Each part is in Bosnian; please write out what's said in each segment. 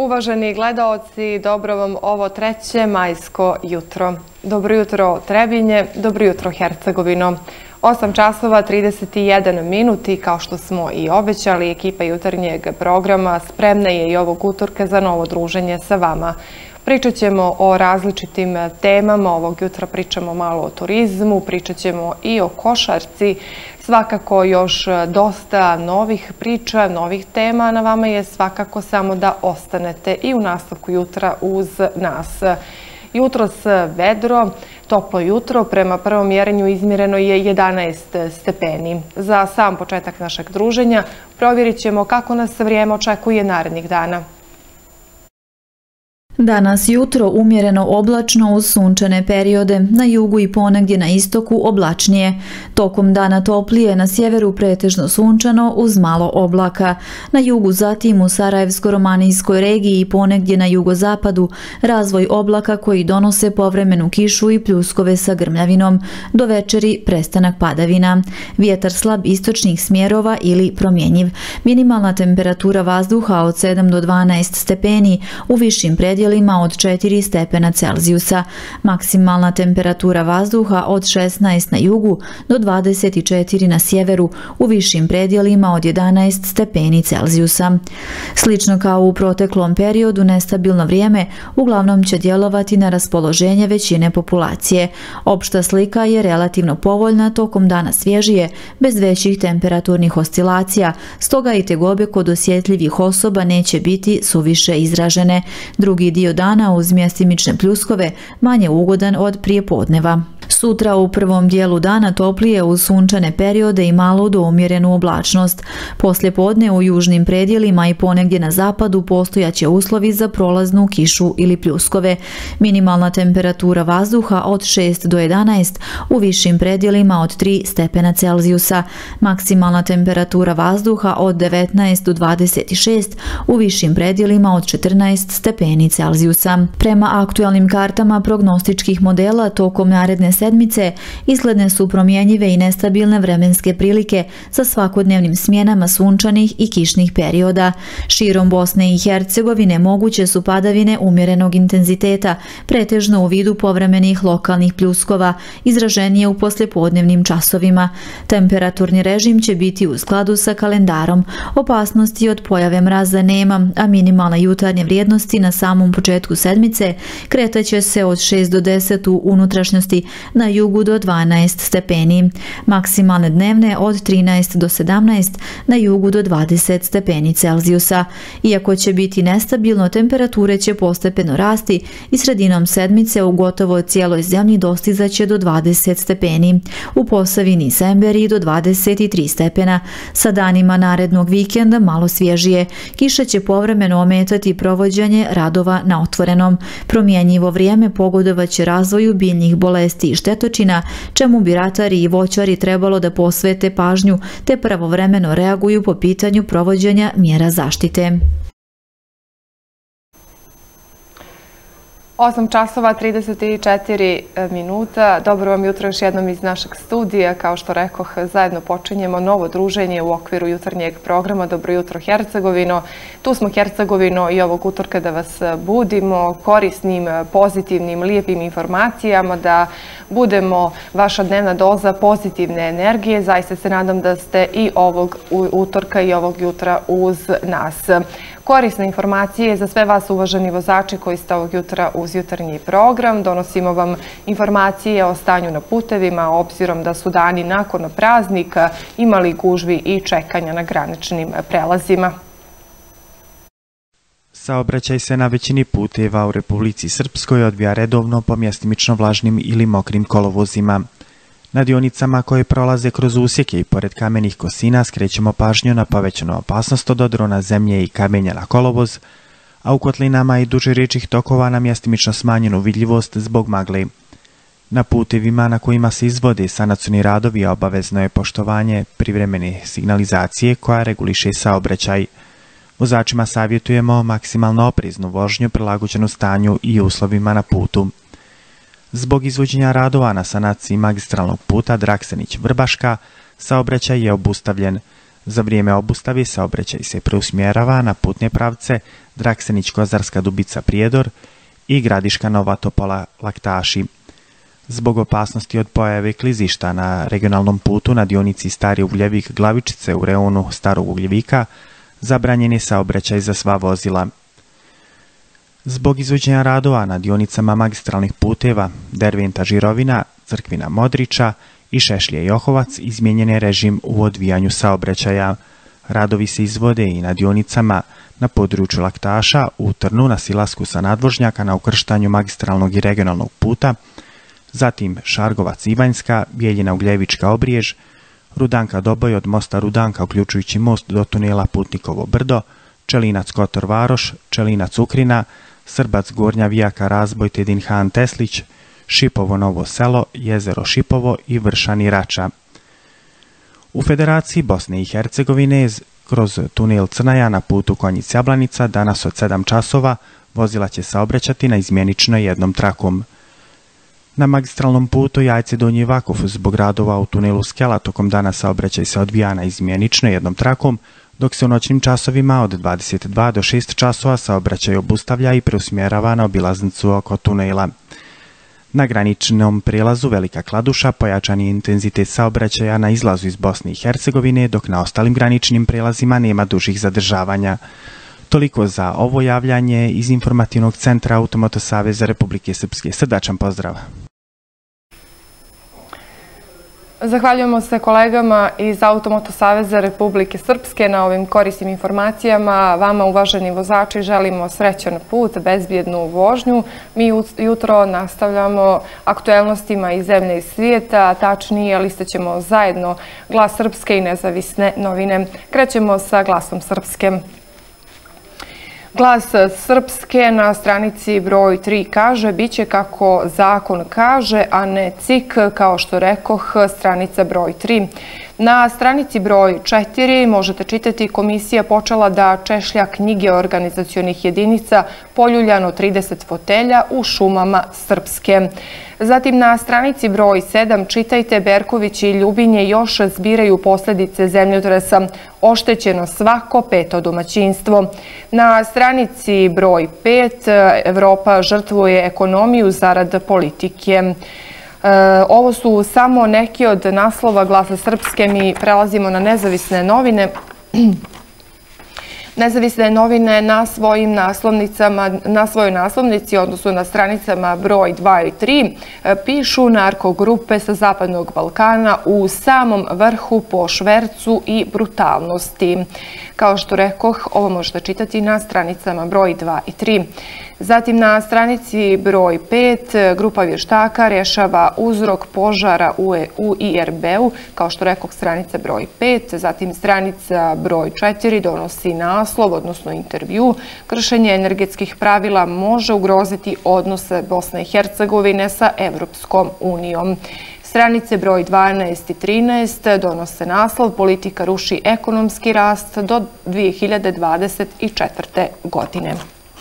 Uvaženi gledaoci, dobro vam ovo 3. majsko jutro. Dobro jutro Trebinje, dobro jutro Hercegovino. 8 časova 31 minut i kao što smo i obećali, ekipa jutarnjeg programa spremna je i ovog utorka za novo druženje sa vama. Pričat ćemo o različitim temama, ovog jutra pričamo malo o turizmu, pričat ćemo i o košarci, svakako još dosta novih priča, novih tema, na vama je svakako samo da ostanete i u nastavku jutra uz nas. Jutros vedro, toplo jutro, prema prvom mjerenju izmjereno je 11 stepeni. Za sam početak našeg druženja provjerit ćemo kako nas vrijeme očekuje narednih dana. Danas jutro umjereno oblačno uz sunčane periode, na jugu i ponegdje na istoku oblačnije. Tokom dana toplije, na sjeveru pretežno sunčano uz malo oblaka. Na jugu zatim u Sarajevsko-romanijskoj regiji i ponegdje na jugozapadu razvoj oblaka koji donose povremenu kišu i pljuskove sa grmljavinom. Do večeri prestanak padavina. Vjetar slab istočnih smjerova ili promjenjiv. Minimalna temperatura vazduha od 7 do 12 stepeni, u višim predjelima od 4 stepena Celzijusa. Maksimalna temperatura vazduha od 16 na jugu do 24 na sjeveru, u višim predjelima od 11 stepeni Celzijusa. Slično kao u proteklom periodu, nestabilno vrijeme uglavnom će djelovati na raspoloženje većine populacije. Opšta slika je relativno povoljna, tokom dana svježije, bez većih temperaturnih oscilacija, stoga i tegobe kod osjetljivih osoba neće biti suviše izražene. Drugi dio dana uz mjestimične pljuskove manje ugodan od prijepodneva. Sutra u prvom dijelu dana toplije uz sunčane periode i malo do umjerenu oblačnost. Poslije podne u južnim predjelima i ponegdje na zapadu postojaće uslovi za prolaznu kišu ili pljuskove. Minimalna temperatura vazduha od 6 do 11, u višim predjelima od 3 stepena Celzijusa. Maksimalna temperatura vazduha od 19 do 26, u višim predjelima od 14 stepeni Celzijusa. Prema aktualnim kartama prognostičkih modela tokom naredne sedmice izgledne su promjenjive i nestabilne vremenske prilike sa svakodnevnim smjenama sunčanih i kišnih perioda. Širom Bosne i Hercegovine moguće su padavine umjerenog intenziteta, pretežno u vidu povremenih lokalnih pljuskova, izraženije u poslijepodnevnim časovima. Temperaturni režim će biti u skladu sa kalendarom. Opasnosti od pojave mraza nema, a minimalne jutarnje vrijednosti na samom početku sedmice kretaće se od 6 do 10 u unutrašnjosti, na jugu do 12 stepeni. Maksimalne dnevne od 13 do 17, na jugu do 20 stepeni Celzijusa. Iako će biti nestabilno, temperature će postepeno rasti i sredinom sedmice u gotovo cijeloj zemlji dostizaće do 20 stepeni. U Posavini i Semberiji do 23 stepena. Sa danima narednog vikenda malo svježije. Kiša će povremeno ometati provođenje radova na otvorenom. Promjenjivo vrijeme pogodovaće razvoju biljnih bolesti i štetočina, čemu bi ratari i voćari trebalo da posvete pažnju te pravovremeno reaguju po pitanju provođenja mjera zaštite. 8 časova 34 minuta. Dobro vam jutro još jednom iz našeg studija. Kao što rekoh, zajedno počinjemo novo druženje u okviru jutarnjeg programa Dobro jutro Hercegovino. Tu smo Hercegovino i ovog utorka da vas budimo korisnim, pozitivnim, lijepim informacijama, da budemo vaša dnevna doza pozitivne energije. Zaista se nadam da ste i ovog utorka i ovog jutra uz nas. Korisne informacije za sve vas, uvaženi vozači koji ste ovog jutra uz jutarnji program. Donosimo vam informacije o stanju na putevima, obzirom da su dani nakon praznika imali gužvi i čekanja na graničnim prelazima. Saobraćaj se na većini puteva u Republici Srpskoj odvija redovno po mjestimično vlažnim ili mokrim kolovozima. Na dionicama koje prolaze kroz usjeke i pored kamenih kosina skrećemo pažnju na povećanu opasnost od odrona zemlje i kamenja na kolovoz, a u kotlinama i duže riječnih tokova na mjestimično smanjenu vidljivost zbog magle. Na putevima na kojima se izvode sanacioni radovi obavezno je poštovanje privremene signalizacije koja reguliše saobraćaj. Vozačima savjetujemo maksimalno opreznu vožnju prilagođenu stanju i uslovima na putu. Zbog izvođenja radova na sanaciji magistralnog puta Draksenić-Vrbaška, saobraćaj je obustavljen. Za vrijeme obustave saobraćaj se preusmjerava na putne pravce Draksenić-Kozarska Dubica-Prijedor i Gradiška Nova Topola-Laktaši. Zbog opasnosti od pojave klizišta na regionalnom putu na dionici Stari Ugljevik-Glavičice u reonu Starog Ugljevika zabranjen je saobraćaj za sva vozila. Zbog izvođenja radova na dionicama magistralnih puteva Derventa-Žirovina, Crkvina-Modriča i Šešlje-Johovac izmijenjen je režim u odvijanju saobraćaja. Radovi se izvode i na dionicama na području Laktaša, u Trnu na silasku sa nadvožnjaka na ukrštanju magistralnog i regionalnog puta, zatim Šargovac-Ivanjska, Bijeljina-Ugljevička-Obrijež, Rudanka-Doboj od mosta Rudanka uključujući most do tunela Putnikovo brdo, Čelinac-Kotor Varoš, Čelinac-Ukrina, Srbac-Gornja Vijaka-Razboj Tedin Han Teslić, Šipovo-Novo selo, Jezero Šipovo i Vršani-Rača. U Federaciji Bosne i Hercegovine kroz tunel Crnaja na putu Konjic-Jablanica danas od 7 časova vozila će saobraćati na izmjenično jednom trakom. Na magistralnom putu Jajce-Donji Vakuf zbog radova u tunelu Skela tokom dana saobraćaj se odvija na izmjenično jednom trakom, dok se u noćnim časovima od 22 do 6 časova saobraćaj obustavlja i preusmjerava na obilaznicu oko tunela. Na graničnom prijelazu Velika Kladuša pojačan je intenzitet saobraćaja na izlazu iz Bosne i Hercegovine, dok na ostalim graničnim prijelazima nema dužih zadržavanja. Toliko za ovo javljanje iz informativnog centra Automoto Saveza Republike Srpske. Srdačan pozdrav! Zahvaljujemo se kolegama iz Automoto Saveza Republike Srpske na ovim korisnim informacijama. Vama, uvaženi vozači, želimo srećan put, bezbjednu vožnju. Mi jutro nastavljamo aktuelnostima iz zemlje i svijeta, tačnije listat ćemo zajedno Glas Srpske i nezavisne novine. Krećemo sa Glasom Srpske. Glas Srpske na stranici broj 3 kaže: biće kako zakon kaže, a ne CIK, kao što rekoh, stranica broj 3. Na stranici broj 4 možete čitati: komisija počela da češlja knjige organizacionih jedinica, poljuljano 30 fotelja u šumama Srpske. Zatim na stranici broj 7 čitajte: Berković i Ljubinje još zbiraju posljedice zemljotresa, oštećeno svako peto domaćinstvo. Na stranici broj 5 Evropa žrtvuje ekonomiju zarad politike. Ovo su samo neki od naslova Glasa Srpske. Mi prelazimo na nezavisne novine. Nezavisne novine na svojim naslovnicama, na svojoj naslovnici, odnosno na stranicama broj 2 i 3, pišu: narkogrupe sa Zapadnog Balkana u samom vrhu po švercu i brutalnosti. Kao što rekoh, ovo možete čitati na stranicama broj 2 i 3. Zatim na stranici broj 5 grupa vještaka rješava uzrok požara u IRB-u, kao što rekoh, stranica broj 5. Zatim stranica broj 4 donosi naslov, odnosno intervju: kršenje energetskih pravila može ugroziti odnose Bosne i Hercegovine sa Evropskom unijom. Stranice broj 12 i 13 donose naslov: politika ruši ekonomski rast do 2024. godine.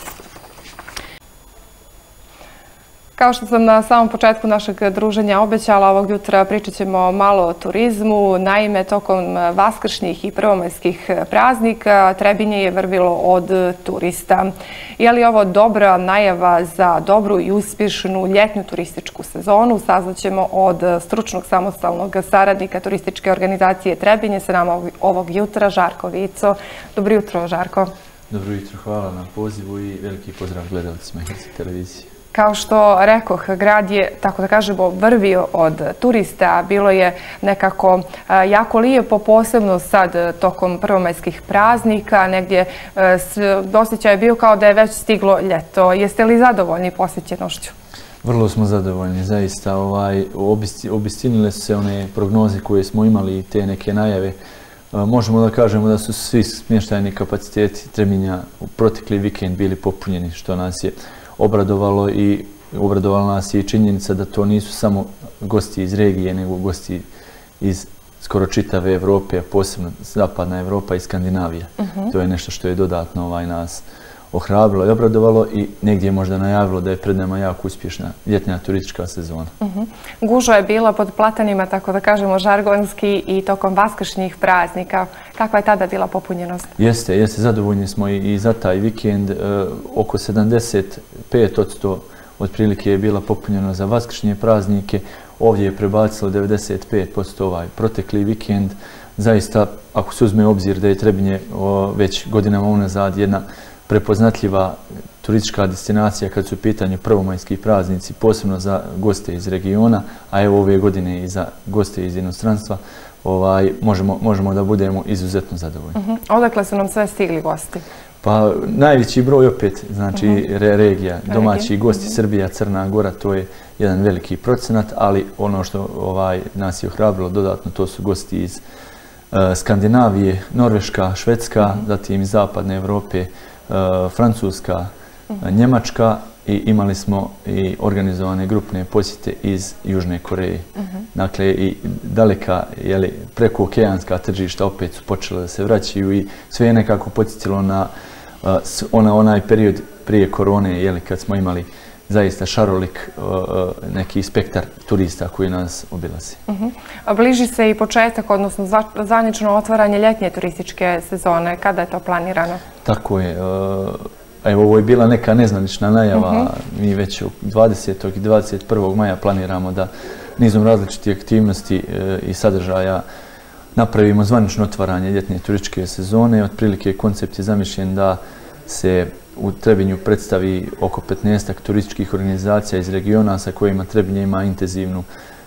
Kao što sam na samom početku našeg druženja obećala, ovog jutra pričat ćemo malo o turizmu. Naime, tokom vaskršnjih i prvomajskih praznika Trebinje je vrvilo od turista. Je li ovo dobra najava za dobru i uspješnu ljetnu turističku sezonu? Saznaćemo od stručnog samostalnog saradnika turističke organizacije Trebinje. Sa nama ovog jutra Žarko Vico. Dobro jutro, Žarko. Dobro jutro, hvala na pozivu i veliki pozdrav gledalcima Herceg televizije. Kao što rekoh, grad je, tako da kažemo, vrvio od turista. Bilo je nekako jako lijepo, posebno sad tokom prvomajskih praznika. Negdje osjećaj je bio kao da je već stiglo ljeto. Jeste li zadovoljni posjećenošću? Vrlo smo zadovoljni, zaista. Obistinile su se one prognoze koje smo imali i te neke najave. Možemo da kažemo da su svi smještajni kapaciteti Trebinja u protekli vikend bili popunjeni, što nas je obradovalo, i obradovala nas je i činjenica da to nisu samo gosti iz regije, nego gosti iz skoro čitave Evrope, a posebno Zapadna Evropa i Skandinavija. To je nešto što je dodatno nas ohrabrilo i obradovalo i negdje je možda najavilo da je pred nama jako uspješna ljetna turistička sezona. Gužva je bila pod platanima, tako da kažemo žargonski, i tokom vaskršnjih praznika. Kakva je tada bila popunjenost? Jeste, zadovoljni smo i za taj vikend. Oko 75% otprilike je bila popunjeno za vaskršnje praznike. Ovdje je prebacilo 95% ovaj protekli vikend. Zaista, ako se uzme obzir da je Trebinje već godinama unazad jedna prepoznatljiva turistička destinacija kad su u pitanju prvomajski praznici, posebno za goste iz regiona, a evo ove godine i za goste iz inostranstva, možemo da budemo izuzetno zadovoljni. Odakle su nam sve stigli gosti? Pa najveći broj opet, znači regija, domaći gosti, Srbija, Crna Gora, to je jedan veliki procenat, ali ono što nas je ohrabrilo dodatno, to su gosti iz Skandinavije, Norveška, Švedska, zatim iz Zapadne Evrope, Francuska, Njemačka, i imali smo i organizovane grupne posjete iz Južne Koreje. Dakle, i daleka, prekookeanska tržišta opet su počela da se vraćaju i sve je nekako podsjetilo na onaj period prije korone, kad smo imali zaista šarolik neki spektar turista koji nas obilazi. Bliži se i početak, odnosno zvanično otvaranje ljetnje turističke sezone. Kada je to planirano? Tako je. Evo, ovo je bila neka nezvanična najava. Mi već 20. i 21. maja planiramo da nizom različitih aktivnosti i sadržaja napravimo zvanično otvaranje ljetne turističke sezone. Otprilike koncept je zamišljen da se u Trebinju predstavi oko 15 turističkih organizacija iz regiona sa kojima Trebinje ima intenzivnu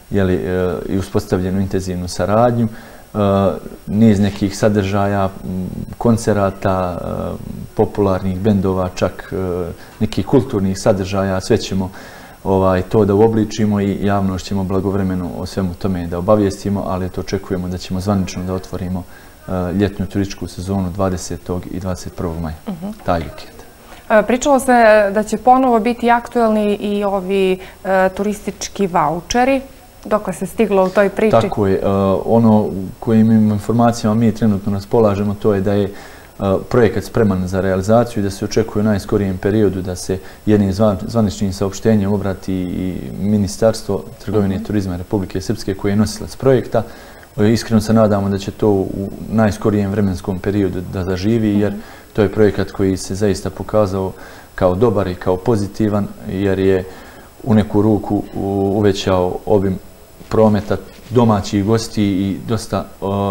i uspostavljenu intenzivnu saradnju. Niz nekih sadržaja, koncerata, popularnih bendova, čak nekih kulturnih sadržaja, sve ćemo to da uobličimo i javnost ćemo blagovremeno o svemu tome da obavijestimo, ali to očekujemo da ćemo zvanično da otvorimo ljetnu turističku sezonu 20. i 21. maja, taj vikend. Pričalo se da će ponovo biti aktuelni i ovi turistički vaučeri. Dokle se stiglo u toj priči? Tako je. Ono kojim informacijama mi trenutno raspolažemo, to je da je projekat spreman za realizaciju i da se očekuje u najskorijem periodu da se jednim zvaničnim saopštenjem obrati i Ministarstvo trgovine i turizma Republike Srpske koji je nosilac projekta. Iskreno se nadamo da će to u najskorijem vremenskom periodu da zaživi, jer to je projekat koji se zaista pokazao kao dobar i kao pozitivan, jer je u neku ruku uvećao obim prometa domaćih gosti i dosta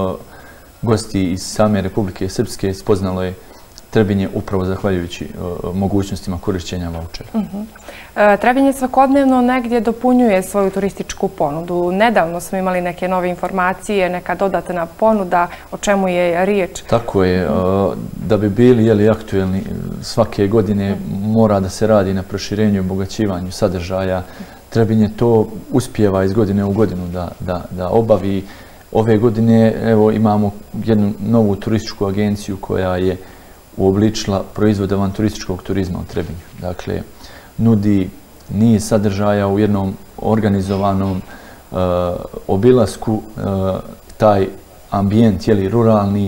gosti iz same Republike Srpske spoznalo je Trebinje upravo zahvaljujući mogućnostima korišćenja vaučera. Trebinje svakodnevno negdje dopunjuje svoju turističku ponudu. Nedavno smo imali neke nove informacije, neka dodatna ponuda, o čemu je riječ? Tako je. Da bi bili aktuelni svake godine mora da se radi na proširenju i obogaćivanju sadržaja. Trebinje to uspijeva iz godine u godinu da obavi. Ove godine imamo jednu novu turističku agenciju koja je uobličila proizvode van turističkog turizma u Trebinju. Dakle, nudi niz sadržaja u jednom organizovanom obilasku, taj ambijent, ruralni,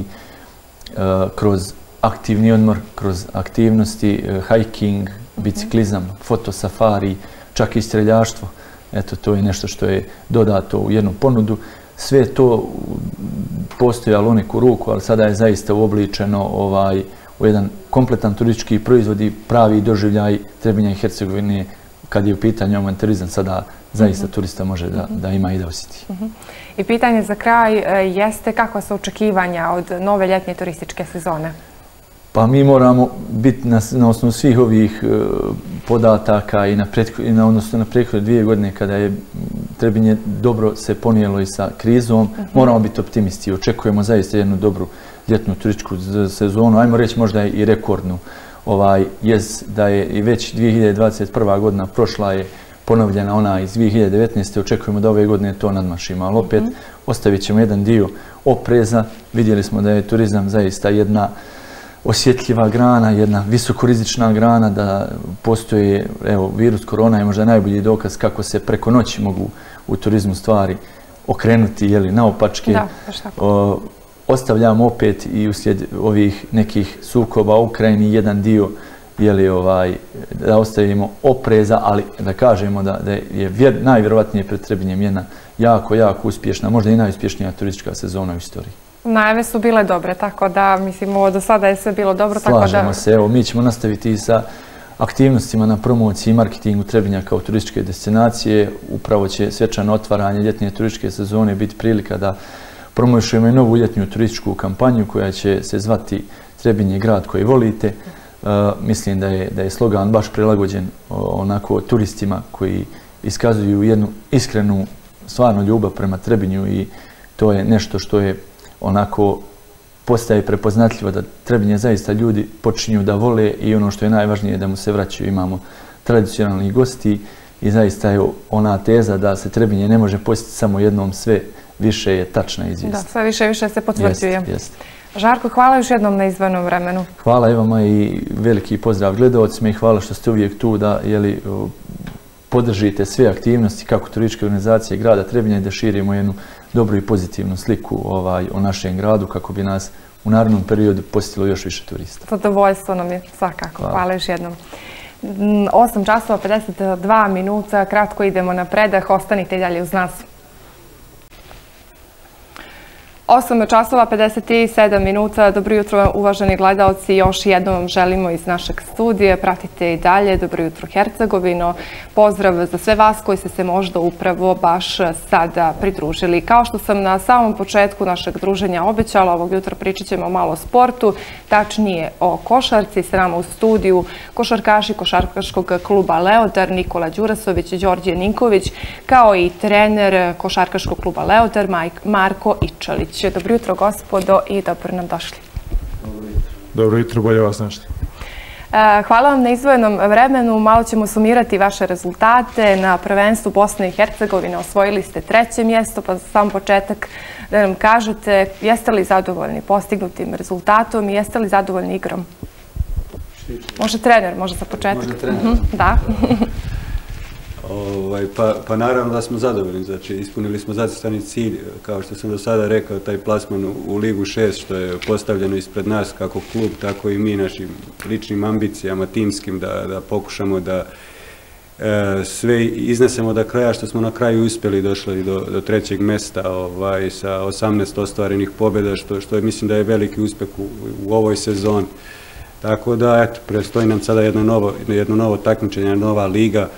kroz aktivni odmor, kroz aktivnosti, hiking, biciklizam, fotosafari, čak i streljaštvo. Eto, to je nešto što je dodato u jednu ponudu. Sve to postojalo u neku ruku, ali sada je zaista uobličeno u jedan kompletan turistički proizvod i pravi doživljaj Trebinja i Hercegovine kad je u pitanju avanturizam. Sada zaista turista može da ima i da osjeti. I pitanje za kraj jeste kakva su očekivanja od nove ljetnje turističke sezone? Pa mi moramo biti na osnovu svih ovih podataka i odnosno na prethodne 2 godine kada je Trebinje dobro se ponijelo i sa krizom, moramo biti optimisti. Očekujemo zaista jednu dobru ljetnu turističku sezonu, ajmo reći možda i rekordnu. Da je i već 2021. godina prošla je ponovljena ona iz 2019. Očekujemo da ove godine to nadmašimo, ali opet ostavit ćemo jedan dio opreza. Vidjeli smo da je turizam zaista jedna osjetljiva grana, jedna visokorizična grana, da postoji, virus korona je možda najbolji dokaz kako se preko noći mogu u turizmu stvari okrenuti, naopačke. Ostavljamo opet i uslijed ovih nekih sukoba u Ukrajini jedan dio da ostavimo opreza, ali da kažemo da je najvjerovatnije pred Trebinjem jedna jako uspješna, možda i najuspješnija turistička sezona u istoriji. Najave su bile dobre, tako da, mislim, ovo do sada je sve bilo dobro. Slažemo se, evo, mi ćemo nastaviti i sa aktivnostima na promociji i marketingu Trebinja kao turističke destinacije. Upravo će svečano otvaranje ljetne turističke sezone biti prilika da promovišemo i novu ljetnju turističku kampanju koja će se zvati Trebinj je grad koji volite. Mislim da je slogan baš prilagođen onako turistima koji iskazuju jednu iskrenu, stvarno ljubav prema Trebinju i to je nešto što je onako postaje prepoznatljivo da Trebinje zaista ljudi počinju da vole i ono što je najvažnije da mu se vraćaju. Imamo tradicionalni gosti i zaista je ona teza da se Trebinje ne može posjetiti samo jednom, sve više je tačna i izvjesna. Da, sve više i više se potvrđuje. Jeste. Žarko, hvala još jednom na izdvojenom vremenu. Hvala i vama i veliki pozdrav gledalcima i hvala što ste uvijek tu da podržite sve aktivnosti kako turističke organizacije grada Trebinja i da širimo jednu dobru i pozitivnu sliku o našem gradu kako bi nas u narednom periodu posjetilo još više turista. Zadovoljstvo nam je svakako. Hvala još jednom. 8 časova 52 minuta, kratko idemo na predah, ostanite i dalje uz nas. 8 časova 57 minuta, dobro jutro uvaženi gledalci, još jednom vam želimo iz našeg studija, pratite i dalje, dobro jutro Hercegovino, pozdrav za sve vas koji ste se možda upravo baš sada pridružili. Kao što sam na samom početku našeg druženja obećala, ovog jutra pričat ćemo malo o sportu, tačnije o košarci, s nama u studiju košarkaši košarkaškog kluba Leodar, Nikola Đurasović i Đorđe Ninković, kao i trener košarkaškog kluba Leodar, Marko Ičalić. Dobro jutro, gospodo, i dobro nam došli. Dobro jutro, bolje vas našli. Hvala vam na izdvojenom vremenu. Malo ćemo sumirati vaše rezultate. Na prvenstvu Bosne i Hercegovine osvojili ste 3. mjesto, pa za sam početak da nam kažete jeste li zadovoljni postignutim rezultatom i jeste li zadovoljni igrom? Može trener, može za početak. Može trener. Da. Pa naravno da smo zadovoljni, znači ispunili smo zacrtani cilj, kao što sam do sada rekao, taj plasman u Ligu 6 što je postavljeno ispred nas kako klub, tako i mi našim ličnim ambicijama, timskim, da pokušamo da sve iznesemo do kraja, što smo na kraju uspjeli, došli do 3. mjesta sa 18 ostvarenih pobjeda, što je, mislim da je veliki uspjeh u ovoj sezoni. Tako da, eto, predstoji nam sada jedno novo takmičenje, nova liga.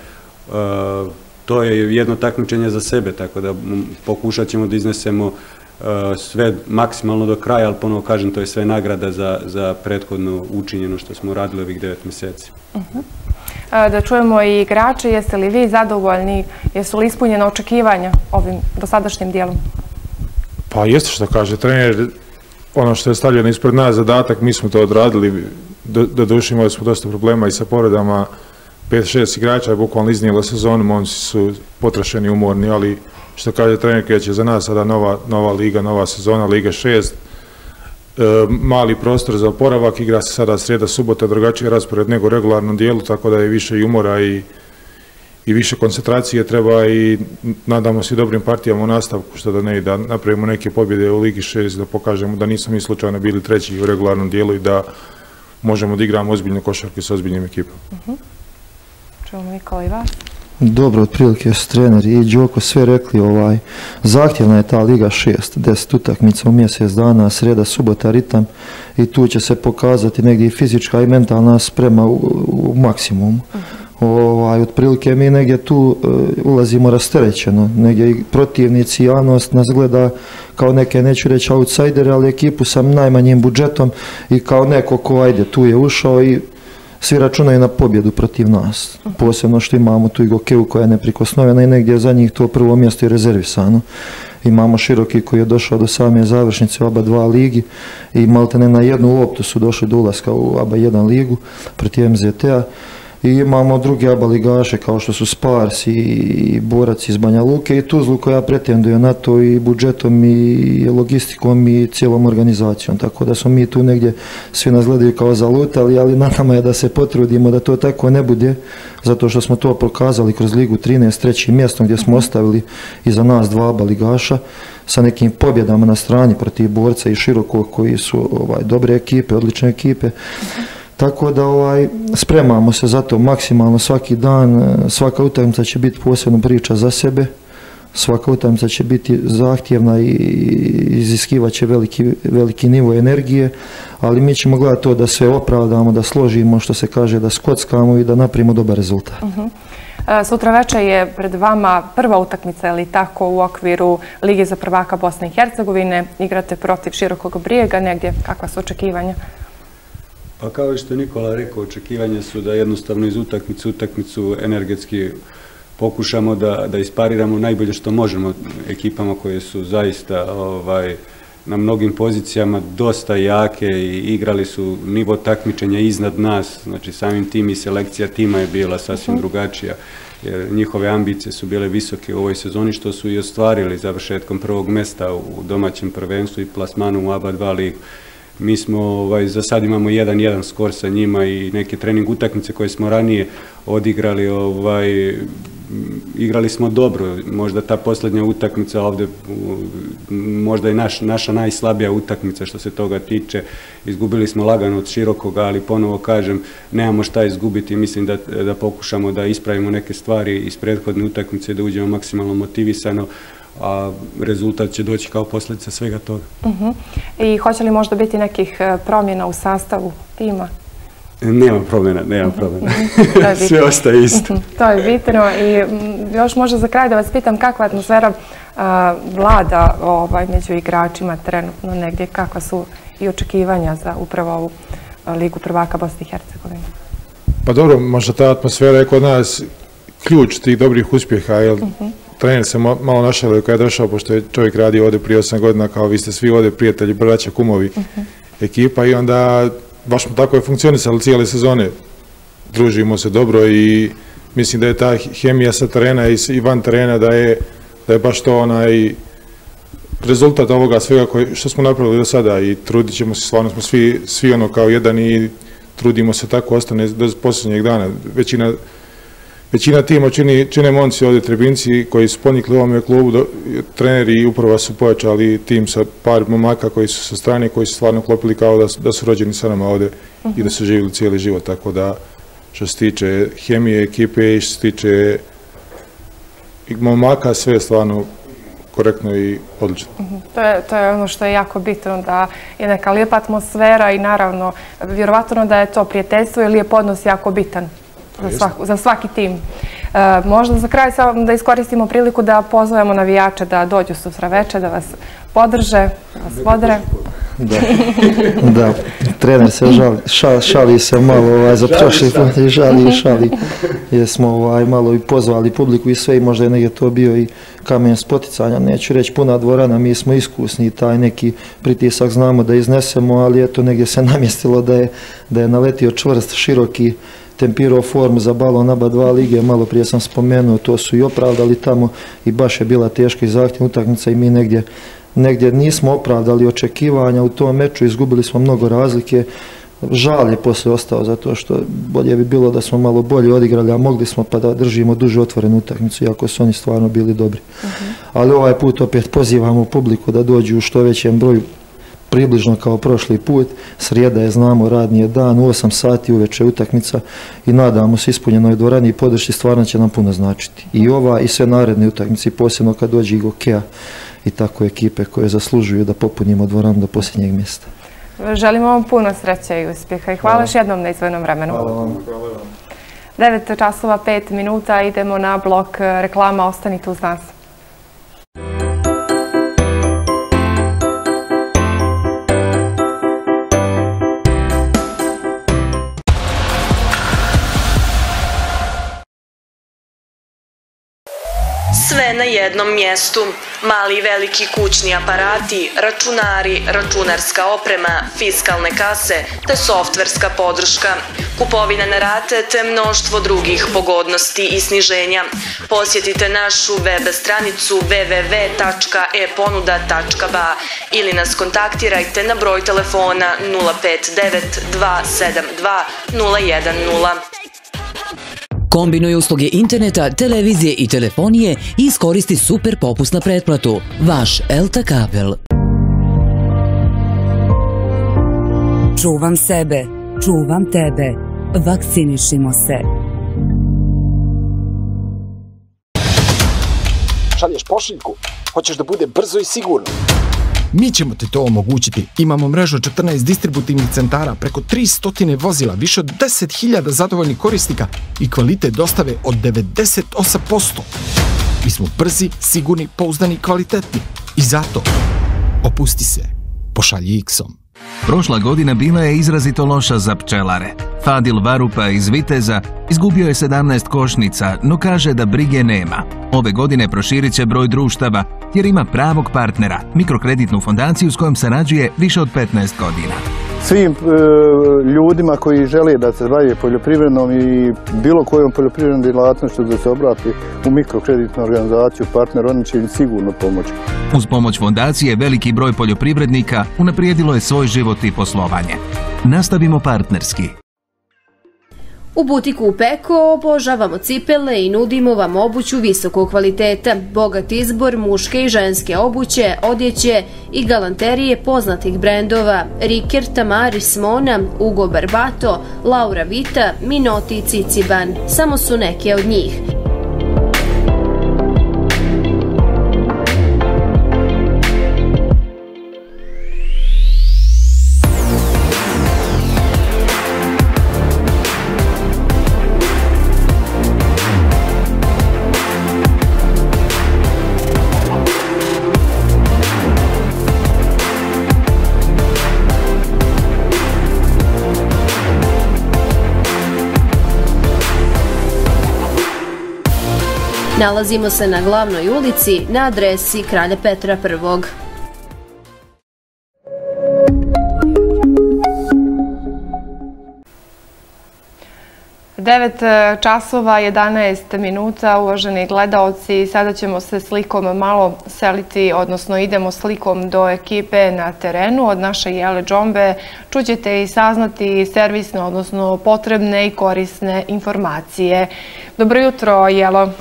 To je jedno takmičenje za sebe, tako da pokušat ćemo da iznesemo sve maksimalno do kraja, ali ponovo kažem, to je sve nagrada za prethodno učinjeno što smo radili ovih 9 mjeseci. Da čujemo i igrače, jeste li vi zadovoljni, jesu li ispunjena očekivanja ovim dosadašnjim dijelom? Pa jeste što kaže trener, ono što je stavljeno ispred nas zadatak, mi smo to odradili, doduše imali smo dosta problema i sa povredama. 5-6 igrača je bukvalno iznijelo sezonu, momci su potrašeni, umorni, ali što kaže trener, kreće za nas sada nova liga, nova sezona, Liga 6. Mali prostor za oporavak, igra se sada srijeda, subota, drugačiji raspored nego u regularnom dijelu, tako da je više i umora i više koncentracije treba i nadamo se dobrim partijama u nastavku, što da ne, da napravimo neke pobjede u Ligi 6, da pokažemo da nismo mi slučajno bili 3. u regularnom dijelu i da možemo da igramo ozbiljnu košarku sa ozbiljnim ekipom. Čujemo Nikola i vas. Dobro, otprilike su trener i Đoko sve rekli, zahtjevna je ta Liga 6, 10 utakmica u mjesec dana, srijeda, subota, ritam i tu će se pokazati negdje i fizička i mentalna sprema u maksimumu. Otprilike mi negdje tu ulazimo rasterećeno, negdje i protivnici, javnost nas gleda kao neke, neću reći outsidere, ali ekipu sa najmanjim budžetom i kao neko ko ajde tu je ušao i svi računaju na pobjedu protiv nas, posebno što imamo tu i Gokevu koja je neprikosnovena i negdje za njih to prvo mjesto je rezervisano. Imamo Široki koji je došao do same završnice u ABA 2 ligi i maltene na jednu loptu su došli do ulaska u ABA 1 ligu protiv MZT-a. I imamo druge ABA ligaše kao što su Spars i Borac iz Banja Luke i Tuzlu koja pretenduje na to i budžetom i logistikom i cijelom organizacijom. Tako da smo mi tu negdje, svi nas gledaju kao zalutali, ali na nama je da se potrudimo da to tako ne bude, zato što smo to pokazali kroz Ligu 13, 3. mjestom gdje smo ostavili iza nas 2 ABA ligaša sa nekim pobjedama na strani protiv Borca i Širokog koji su dobre ekipe, odlične ekipe. Tako da spremamo se za to maksimalno svaki dan, svaka utakmica će biti posebna priča za sebe, svaka utakmica će biti zahtjevna i iziskivat će veliki nivo energije, ali mi ćemo gledati to da sve opravdamo, da složimo, što se kaže, da skockamo i da napravimo dobar rezultat. Sutra večer je pred vama prva utakmica, ili tako, u okviru Lige za prvaka Bosne i Hercegovine. Igrate protiv Širokog Brijega, negdje kakva su očekivanja? Pa kao što je Nikola rekao, očekivanja su da jednostavno iz utakmicu energetski pokušamo da ispariramo najbolje što možemo ekipama koje su zaista na mnogim pozicijama dosta jake i igrali su nivo takmičenja iznad nas, znači samim tim i selekcija tima je bila sasvim drugačija, jer njihove ambicije su bile visoke u ovoj sezoni, što su i ostvarili završetkom prvog mjesta u domaćem prvenstvu i plasmanom u ABA 2 ligu. Mi smo, za sad imamo 1-1 skor sa njima i neke trening utakmice koje smo ranije odigrali, igrali smo dobro. Možda ta posljednja utakmica ovdje, možda je naša najslabija utakmica što se toga tiče. Izgubili smo lagano od Širokoga, ali ponovo kažem, nemamo šta izgubiti. Mislim da pokušamo da ispravimo neke stvari iz prethodne utakmice, da uđemo maksimalno motivisano, a rezultat će doći kao posljedica svega toga. I hoće li možda biti nekih promjena u sastavu tima? Nema promjena. Sve ostaje isto. To je bitno. I još možda za kraj da vas pitam kakva atmosfera vlada među igračima trenutno negdje, kakva su i očekivanja za upravo ovu Ligu prvaka Bosne i Hercegovine? Pa dobro, možda ta atmosfera je kod nas ključ tih dobrih uspjeha, jer trener se malo našalio kada je došao, pošto je čovjek radio ovdje prije 8 godina, kao vi ste svi ovdje prijatelji, braća, kumovi, ekipa, i onda baš smo tako je funkcionisali cijele sezone. Družimo se dobro i mislim da je ta hemija sa terena i van terena, da je baš to rezultat ovoga svega što smo napravili do sada, i trudit ćemo se, stvarno smo svi kao jedan i trudimo se, tako ostane do posljednjeg dana. Većina tima čine momci ovdje, Trebinci, koji su ponikli u ovome klubu, treneri i uprava su pojačali tim sa par momaka koji su sa strane, koji su stvarno klopili kao da su rođeni sa nama ovdje i da su živjeli cijeli život. Tako da, što se tiče hemije ekipe i što se tiče momaka, sve je stvarno korektno i odlično. To je ono što je jako bitno, da je neka lijepa atmosfera i naravno, vjerovatno da je to prijateljstvo i lijep odnos jako bitan za svaki tim. Možda za kraj samo da iskoristimo priliku da pozovemo navijače da dođu sutra večer, da vas podrže, da vas vodre. Da, trener se šali se malo za prošli put i šali. Jer smo malo i pozvali publiku i sve, i možda je negdje to bio i kamen spoticanja. Neću reći puna dvorana, mi smo iskusni i taj neki pritisak znamo da iznesemo, ali eto negdje se namjestilo da je naletio čvrst, široki, tempirao formu za balon ABA 2 lige, malo prije sam spomenuo, to su i opravdali tamo i baš je bila teška i zahtjevna utakmica i mi negdje nismo opravdali očekivanja u tom meču, izgubili smo mnogo razlike. Žal je poslije ostao, zato što bolje bi bilo da smo malo bolje odigrali, a mogli smo pa da držimo duže otvorenu utakmicu, iako su oni stvarno bili dobri. Ali ovaj put opet pozivamo publiku da dođu u što većem broju, približno kao prošli put. Srijeda je, znamo, radni je dan, u 8 sati uveče utakmica i nadamo se ispunjenoj dvorani i podršci, stvarno će nam puno značiti. I ova i sve naredne utakmice, posebno kad dođe i Gokea i tako ekipe koje zaslužuju da popunimo dvoranu do posljednjeg mjesta. Želimo vam puno sreće i uspjeha i hvala još jednom na izdvojenom vremenu. 9 časova 5 minuta, idemo na blok reklama, ostanite uz nas. Sve na jednom mjestu. Mali i veliki kućni aparati, računari, računarska oprema, fiskalne kase te softverska podrška. Kupovina na rate te mnoštvo drugih pogodnosti i sniženja. Posjetite našu web stranicu www.eponuda.ba ili nas kontaktirajte na broj telefona 059 272 010. Kombinuj usluge interneta, televizije i telefonije i iskoristi super popust na pretplatu. Vaš Elta kabel. Čuvam sebe. Čuvam tebe. Vakcinišimo se. Šalješ pošiljku? Hoćeš da bude brzo i sigurno? Mi ćemo ti to omogućiti. Imamo mrežu 14 distributivnih centara, preko 300 vozila, više od 10.000 zadovoljnih korisnika i kvalitet dostave od 98%. Mi smo brzi, sigurni, pouzdani i kvalitetni. I zato opusti se. Pošalji X-om. Prošla godina bila je izrazito loša za pčelare. Fadil Varupa iz Viteza izgubio je 17 košnica, no kaže da brige nema. Ove godine proširit će broj društava jer ima pravog partnera, mikrokreditnu fondaciju s kojom sarađuje više od 15 godina. Svim ljudima koji žele da se bave poljoprivrednom i bilo kojom poljoprivrednom djelatnošću da se obrati u mikrokreditnu organizaciju partner, oni će im sigurno pomoći. Uz pomoć fondacije veliki broj poljoprivrednika unaprijedilo je svoj život i poslovanje. Nastavimo partnerski. U butiku Peko obožavamo cipele i nudimo vam obuću visokog kvaliteta, bogat izbor muške i ženske obuće, odjeće i galanterije poznatih brendova Riker, Tamaris, Mona, Ugo Barbato, Laura Vita, Minoti i Ciciban. Samo su neke od njih. Nalazimo se na glavnoj ulici na adresi Kralja Petra I. 9 časova 11 minuta, uvaženi gledaoci. Sada ćemo se slikom malo seliti, odnosno idemo slikom do ekipe na terenu. Od naše Jele Džombe čućete i saznati servisne, odnosno potrebne i korisne informacije. Dobro jutro, Jelo.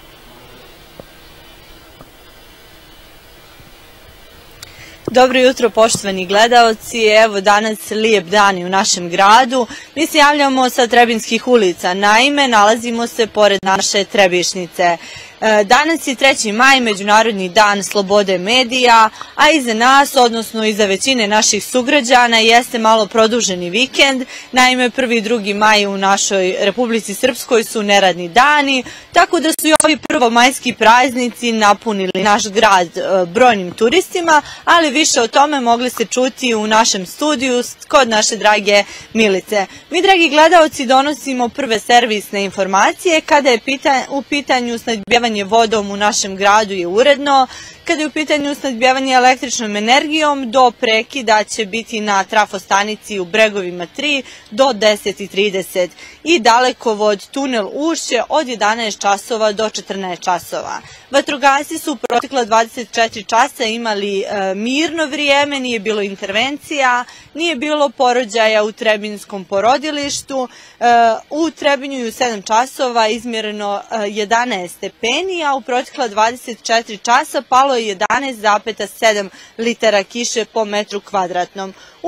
Dobro jutro, poštovani gledaoci. Evo danas lijep dan u našem gradu. Mi se javljamo sa Trebinskih ulica. Naime, nalazimo se pored naše Trebišnice. Danas je 3. maj, Međunarodni dan slobode medija, a iza nas, odnosno iza većine naših sugrađana, jeste malo produženi vikend. Naime, 1. i 2. maj u našoj Republici Srpskoj su neradni dani, tako da su i ovi prvomajski praznici napunili naš grad brojnim turistima, ali više o tome mogli ste čuti u našem studiju kod naše drage Milice. Mi, dragi gledaoci, donosimo prve servisne informacije kada je u pitanju snabdijevanje vodom u našem gradu je uredno. Kada je u pitanju snabdijevanje električnom energijom, do prekida će biti na trafostanici u Bregovima 3 do 10:30 i dalekovod tunel Ušće od 11 časova do 14 časova. Vatrogasci su protekla 24 časa imali mirno vrijeme, nije bilo intervencija, nije bilo porođaja u Trebinskom porodilištu. U Trebinju je u 7 časova izmjereno 11 stepeni, a u protekla 24 časa palo je 11,7 litara kiše po metru kvadratnom. U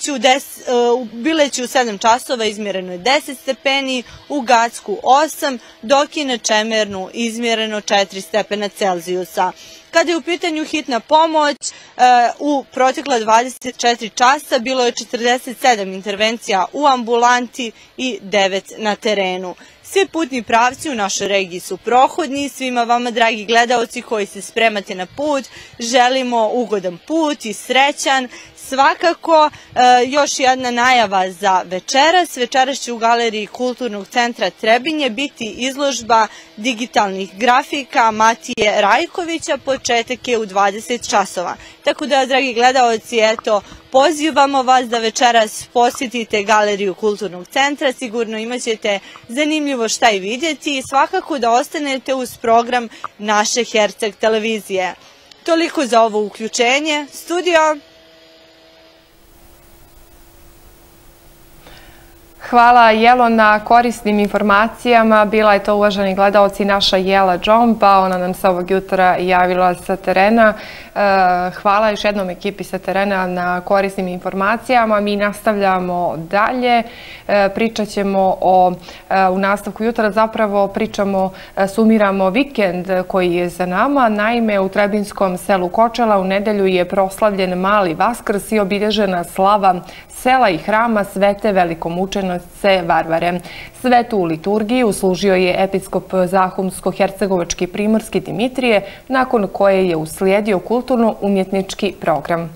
Bileću u 7 časova izmjereno je 10 stepeni, u Gacku 8, dok je na Čemernu izmjereno 4 stepena Celzijusa. Kada je u pitanju hitna pomoć, u protekla 24 časa bilo je 47 intervencija u ambulanti i 9 na terenu. Svi putni pravci u našoj regiji su prohodni. Svima vama, dragi gledaoci koji se spremate na put, želimo ugodan put i srećan. Svakako, još jedna najava za večeras. Večeras će u galeriji Kulturnog centra Trebinje biti izložba digitalnih grafika Matije Rajkovića. Početak je u 20 časova. Tako da, dragi gledaoci, eto, pozivamo vas da večeras posjetite galeriju Kulturnog centra. Sigurno imat ćete zanimljivo šta i vidjeti i svakako da ostanete uz program naše Herceg televizije. Toliko za ovo uključenje. Studio... Hvala Jelo na korisnim informacijama. Bila je to, uvaženi gledaoci, naša Jela Džomba. Ona nam se ovog jutra javila sa terena. Hvala još jednom ekipi sa terena na korisnim informacijama. Mi nastavljamo dalje. Pričat ćemo u nastavku jutra, zapravo sumiramo vikend koji je za nama. Naime, u Trebinskom selu Kočela u nedelju je proslavljen Mali Vaskrs i obilježena slava sela i hrama Svete velikomučenice Varvare. Svetu liturgiji uslužio je episkop Zahumsko-hercegovački Primorski Dimitrije, nakon koje je uslijedio kulturno-umjetnički program.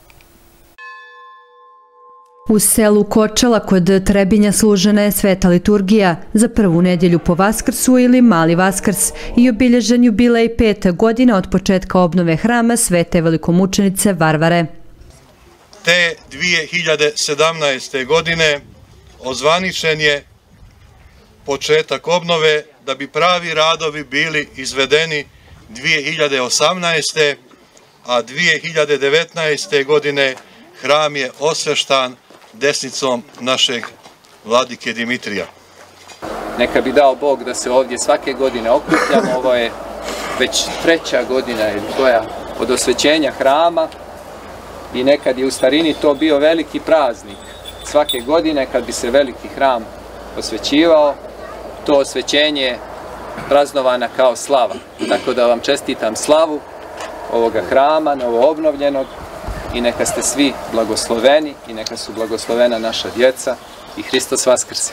U selu Kočela kod Trebinja služena je sveta liturgija za prvu nedjelju po Vaskrsu ili Mali Vaskrs i obilježen jubilej 5 godina od početka obnove hrama Svete velikomučenice Varvare. Te 2017. godine ozvaničen je početak obnove da bi pravi radovi bili izvedeni 2018. a 2019. godine hram je osveštan desnicom našeg vladike Dimitrija. Neka bi dao Bog da se ovdje svake godine okupljamo. Ovo je već 3. godina ili koja od osvećenja hrama i nekad je u starini to bio veliki praznik. Svake godine kad bi se veliki hram osvećivao, to osvećenje je praznovana kao slava. Tako da vam čestitam slavu ovoga hrama, novoobnovljenog, i neka ste svi blagosloveni i neka su blagoslovena naša djeca i Hristos Vaskrse.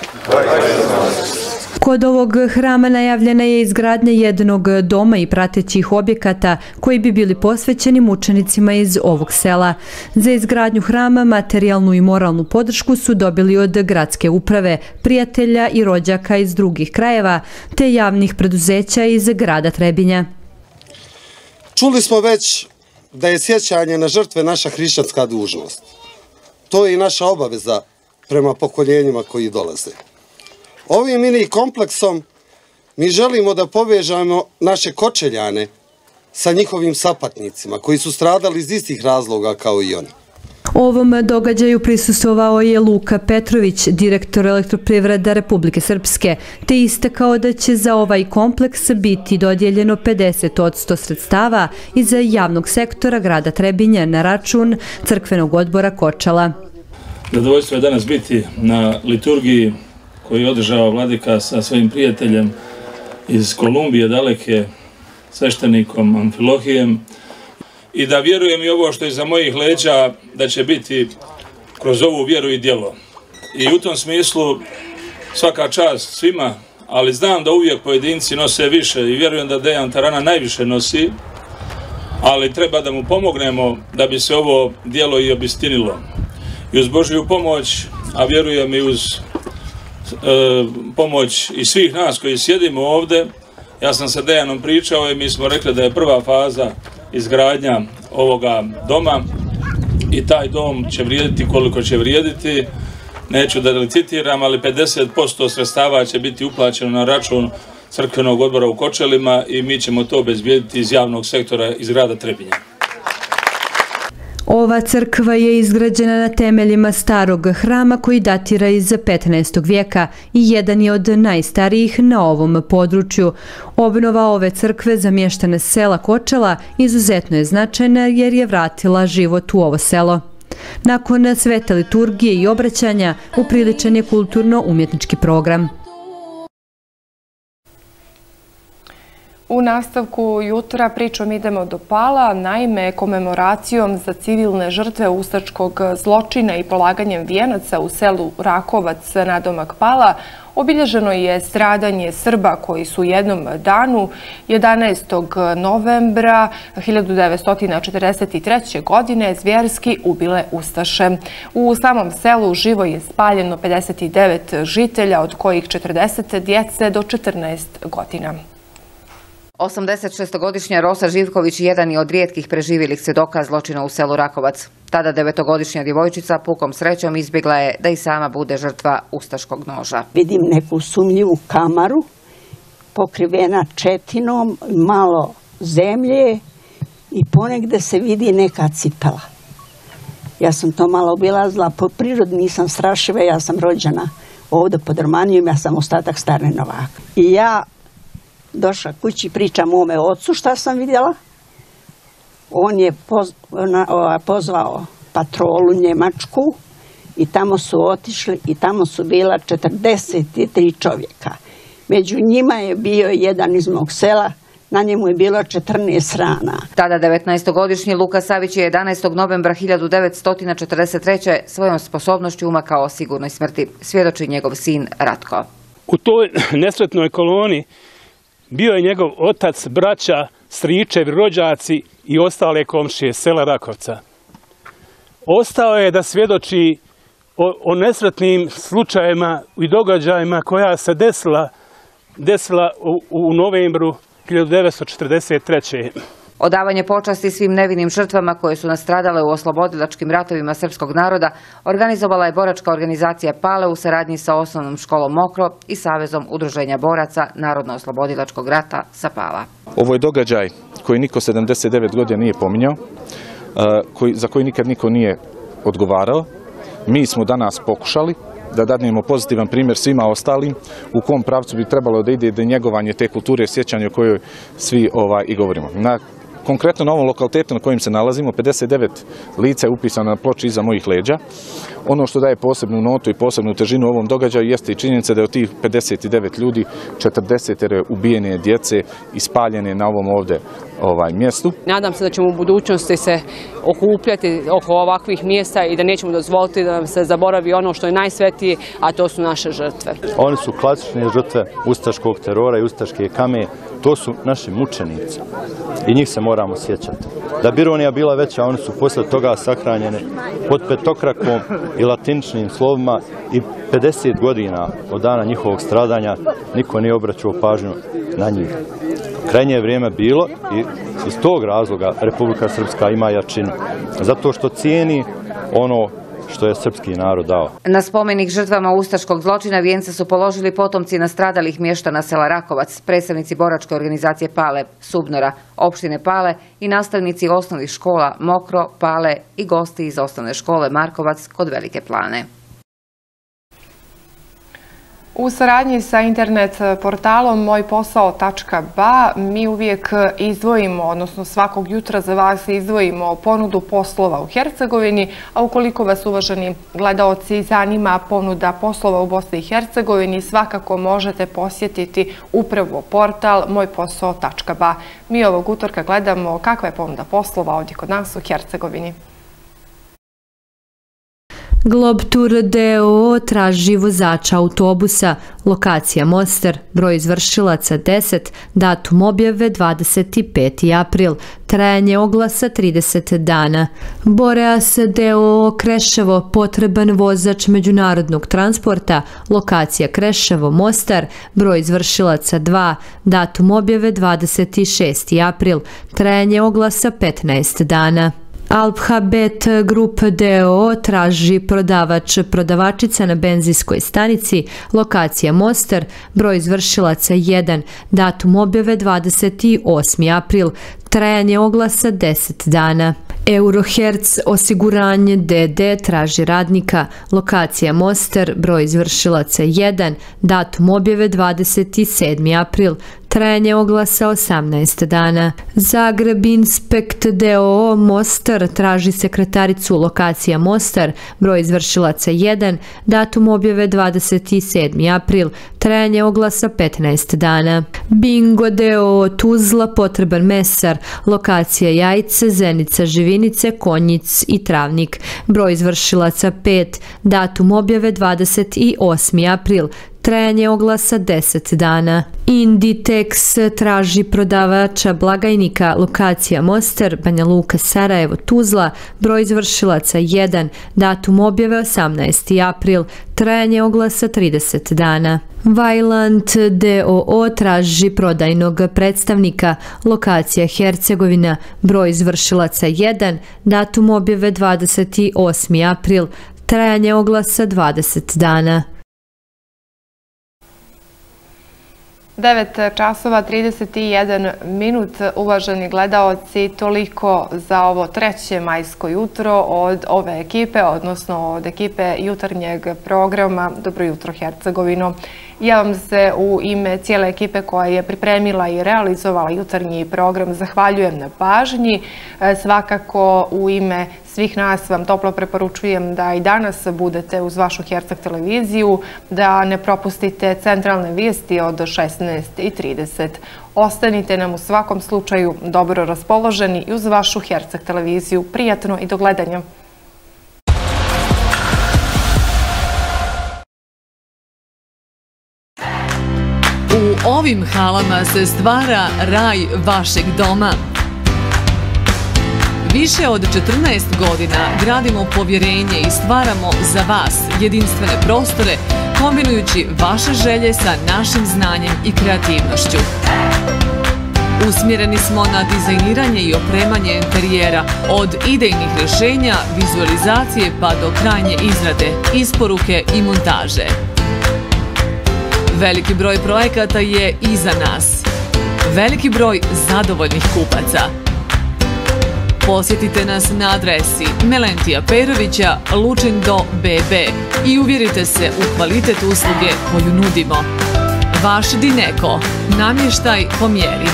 Kod ovog hrama najavljena je izgradnja jednog doma i pratećih objekata koji bi bili posvećeni mučenicima iz ovog sela. Za izgradnju hrama materijalnu i moralnu podršku su dobili od gradske uprave, prijatelja i rođaka iz drugih krajeva, te javnih preduzeća iz grada Trebinja. Čuli smo već da je sjećanje na žrtve naša hrišćanska dužnost. To je i naša obaveza prema pokoljenjima koji dolaze. Ovim mini kompleksom mi želimo da povežemo naše Kočeljane sa njihovim sapatnicima koji su stradali iz istih razloga kao i oni. Ovom događaju prisustvovao je Luka Petrović, direktor Elektroprivreda Republike Srpske, te istakao da će za ovaj kompleks biti dodijeljeno 50% sredstava iz javnog sektora grada Trebinja na račun crkvenog odbora Kočela. Zadovoljstvo je danas biti na liturgiji koju održava vladika sa svojim prijateljem iz Kolumbije, daleke, sveštenikom Amfilohijem, i da vjerujem i ovo što je za mojih leđa da će biti kroz ovu vjeru i djelo. I u tom smislu svaka čast svima, ali znam da uvijek pojedinci nose više i vjerujem da Dejan Tarana najviše nosi, ali treba da mu pomognemo da bi se ovo djelo i obistinilo. I uz Božju pomoć, a vjerujem i uz pomoć i svih nas koji sjedimo ovdje, ja sam sa Dejanom pričao i mi smo rekli da je prva faza izgradnja ovoga doma i taj dom će vrijediti koliko će vrijediti. Neću da licitiram, ali 50% sredstava će biti uplaćeno na račun crkvenog odbora u Kočelima i mi ćemo to obezbijediti iz javnog sektora iz grada Trebinja. Ova crkva je izgrađena na temeljima starog hrama koji datira iz 15. vijeka i jedan je od najstarijih na ovom području. Obnova ove crkve za mještane sela Kočela izuzetno je značajna jer je vratila život u ovo selo. Nakon svete liturgije i obraćanja upriličen je kulturno-umjetnički program. U nastavku jutra pričom idemo do Pala, naime komemoracijom za civilne žrtve ustaškog zločina i polaganjem vijenaca u selu Rakovac nadomak Pala obilježeno je stradanje Srba koji su u jednom danu 11. novembra 1943. godine zvjerski ubile ustaše. U samom selu živo je spaljeno 59 žitelja, od kojih 40 djece do 14 godina. 86-godišnja Rosa Živković jedan je od rijetkih preživjelih svjedoka zločina u selu Rakovac. Tada 9-godišnja djevojčica pukom srećom izbjegla je da i sama bude žrtva ustaškog noža. Vidim neku sumnjivu kamaru, pokrivena četinom, malo zemlje i ponegde se vidi neka cipela. Ja sam to malo obilazila, po prirodi nisam strašiva, ja sam rođena ovdje pod Romanijom, ja sam ostatak Stare Novaka. I ja došla kući, pričam mome ocu šta sam vidjela. On je pozvao patrolu njemačku i tamo su otišli i tamo su bila 43 čovjeka. Među njima je bio jedan iz mog sela, na njemu je bilo 14 rana. Tada 19-godišnji Luka Savić je 11. novembra 1943. svojom sposobnošću umakao sigurnoj smrti, svjedoči njegov sin Ratko. U toj nesretnoj koloni bio je njegov otac, braća, stričevi, rođaci i ostale komšije sela Rakovca. Ostao je da svjedoči o nesretnim slučajevima i događajima koja se desila u novembru 1943. Odavanje počasti svim nevinim žrtvama koje su nastradale u oslobodilačkim ratovima srpskog naroda organizovala je boračka organizacija Pale u saradnji sa osnovnom školom Mokro i Savezom udruženja boraca Narodno-oslobodilačkog rata sa Pala. Ovo je događaj koji niko 79 godina nije pominjao, za koji nikad niko nije odgovarao. Mi smo danas pokušali da dadnemo pozitivan primjer svima ostalim u kom pravcu bi trebalo da ide njegovanje te kulture sjećanja o kojoj svi i govorimo. Konkretno na ovom lokalitetu na kojem se nalazimo, 59 lica je upisano na ploči iza mojih leđa. Ono što daje posebnu notu i posebnu težinu ovom događaju jeste i činjenica da je od tih 59 ljudi 40 ubijene djece i spaljene na ovom ovdje mjestu. Nadam se da ćemo u budućnosti se okupljati oko ovakvih mjesta i da nećemo dozvoliti da nam se zaboravi ono što je najsvetije, a to su naše žrtve. Oni su klasične žrtve ustaškog terora i ustaške kame. To su naši mučenici i njih se moramo sjećati. Da bi ironija bila veća, oni su poslije toga sahranjeni pod petokrakom i latiničnim slovima i 50 godina od dana njihovog stradanja niko nije obraćao pažnju na njih. Krajnje je vrijeme bilo i iz tog razloga Republika Srpska ima jačinu. Zato što cijeni ono što je srpski narod dao. Na spomenik žrtvama ustaškog zločina vijence su položili potomci nastradalih mještana sela Rakovac, predstavnici boračke organizacije Pale, Subnora, opštine Pale i nastavnici osnovnih škola Mokro, Pale i gosti iz osnovne škole Markovac kod Velike Plane. U saradnji sa internet portalom mojposao.ba mi uvijek izdvojimo, odnosno svakog jutra za vas izdvojimo ponudu poslova u Hercegovini, a ukoliko vas, uvaženi gledaoci, zanima ponuda poslova u Bosni i Hercegovini, svakako možete posjetiti upravo portal mojposao.ba. Mi ovog utorka gledamo kakva je ponuda poslova ovdje kod nas u Hercegovini. Globtur DOO traži vozača autobusa, lokacija Mostar, broj izvršilaca 10, datum objave 25. april, trajanje oglasa 30 dana. Boreas DOO Kreševo, potreban vozač međunarodnog transporta, lokacija Kreševo Mostar, broj izvršilaca 2, datum objave 26. april, trajanje oglasa 15 dana. Alphabet Group DOO traži prodavačica na benzinskoj stanici, lokacija Mostar, broj izvršilaca 1, datum objave 28. april, trajanje oglasa 10 dana. Eurohertz osiguranje DD traži radnika, lokacija Mostar, broj izvršilaca 1, datum objave 27. april, trajanje oglasa 18 dana. Zagreb Inspekt DOO Mostar traži sekretaricu, lokacija Mostar, broj izvršilaca 1, datum objave 27. april, trajanje oglasa 15 dana. Bingo DOO Tuzla, potreban mesar, lokacija Jajce, Zenica, Živinice, Konjic i Travnik, broj izvršilaca 5, datum objave 28. april, trajanje oglasa 10 dana. Inditex traži prodavača blagajnika, lokacija Mostar, Banja Luka, Sarajevo, Tuzla, broj izvršilaca 1, datum objave 18. april, trajanje oglasa 30 dana. Vajlant DOO traži prodajnog predstavnika, lokacija Hercegovina, broj izvršilaca 1, datum objave 28. april, trajanje oglasa 20 dana. 9 časova 31 minut, uvaženi gledaoci, toliko za ovo 3. majsko jutro od ove ekipe, odnosno od ekipe jutarnjeg programa Dobro jutro Hercegovino. Ja vam se u ime cijele ekipe koja je pripremila i realizovala jutarnji program zahvaljujem na pažnji. Svakako u ime svih nas vam toplo preporučujem da i danas budete uz vašu Herceg televiziju, da ne propustite centralne vijesti od 16:30. Ostanite nam u svakom slučaju dobro raspoloženi i uz vašu Herceg televiziju. Prijatno i do gledanja. U ovim halama se stvara raj vašeg doma. Više od 14 godina gradimo povjerenje i stvaramo za vas jedinstvene prostore, kombinujući vaše želje sa našim znanjem i kreativnošću. Usmjereni smo na dizajniranje i opremanje interijera, od idejnih rješenja, vizualizacije pa do krajnje izrade, isporuke i montaže. Veliki broj projekata je iza nas. Veliki broj zadovoljnih kupaca. Posjetite nas na adresi Melentija Perovića, Lučindo BB i uvjerite se u kvalitet usluge koju nudimo. Vaš Dineko, namještaj po mjeri.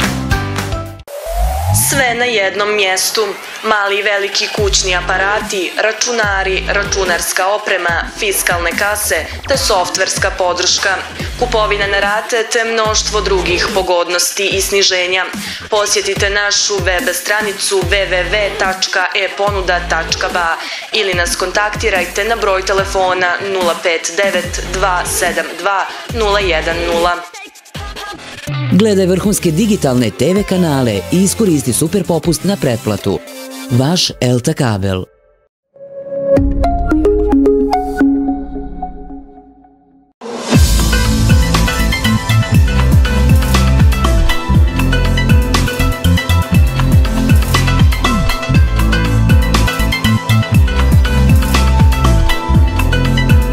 Sve na jednom mjestu. Mali i veliki kućni aparati, računari, računarska oprema, fiskalne kase te softverska podrška. Kupovina na rate te mnoštvo drugih pogodnosti i sniženja. Posjetite našu web stranicu www.eponuda.ba ili nas kontaktirajte na broj telefona 059 272 010. Gledaj vrhunske digitalne TV kanale i iskoristi super popust na pretplatu. Vaš Elta kabel.